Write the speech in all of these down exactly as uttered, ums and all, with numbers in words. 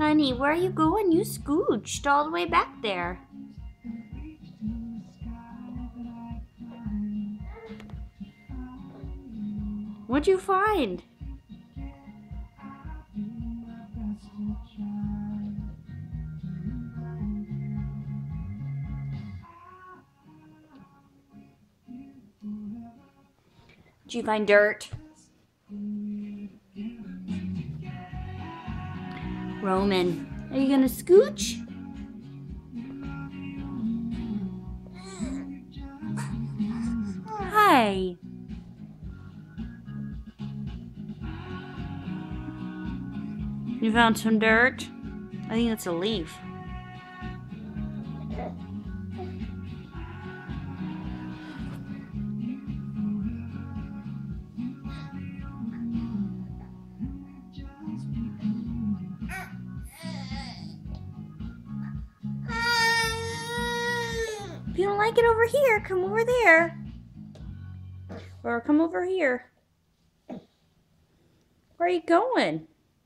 Honey, where are you going? You scooched all the way back there. What'd you find? Did you find dirt? Roman, are you gonna scooch? Hi. You found some dirt? I think it's a leaf. If you don't like it over here, come over there. Or come over here. Where are you going?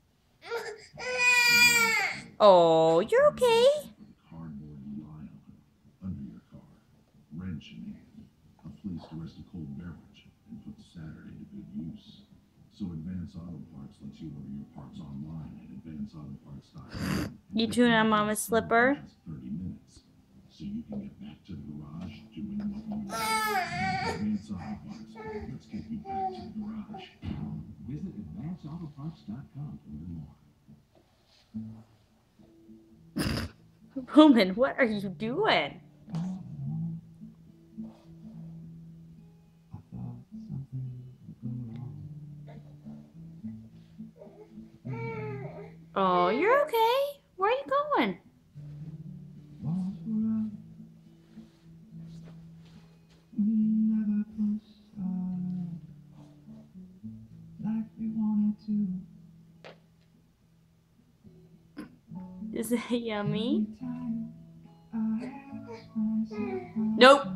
Oh, you're okay. Cardboard nylon under your car, wrench in hand, a place to rest a cold beverage, and put Saturday to good use. So Advance Auto Parts lets you order your parts online at advance auto parts dot com. You tune on Mama's slipper. thirty minutes, so you can get back to the garage doing what you want. Advance Auto Parts. Let's get you back to the garage. Visit advance auto parts dot com to learn more. Roman, what are you doing? Oh, you're okay. Where are you going? Is it yummy? Nope.